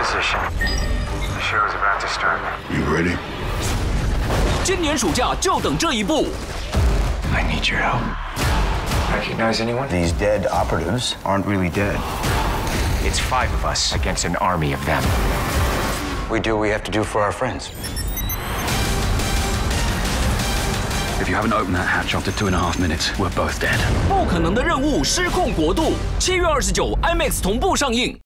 position. The show's about to start. You ready? 今年暑假就等这一部。 I need your help. Recognize anyone? These dead operatives aren't really dead. It's 5 of us against an army of them. We do what we have to do for our friends. If you haven't opened that hatch after 2.5 minutes, we're both dead. 不可能的任务，失控国度，7月29 IMAX 同步上映。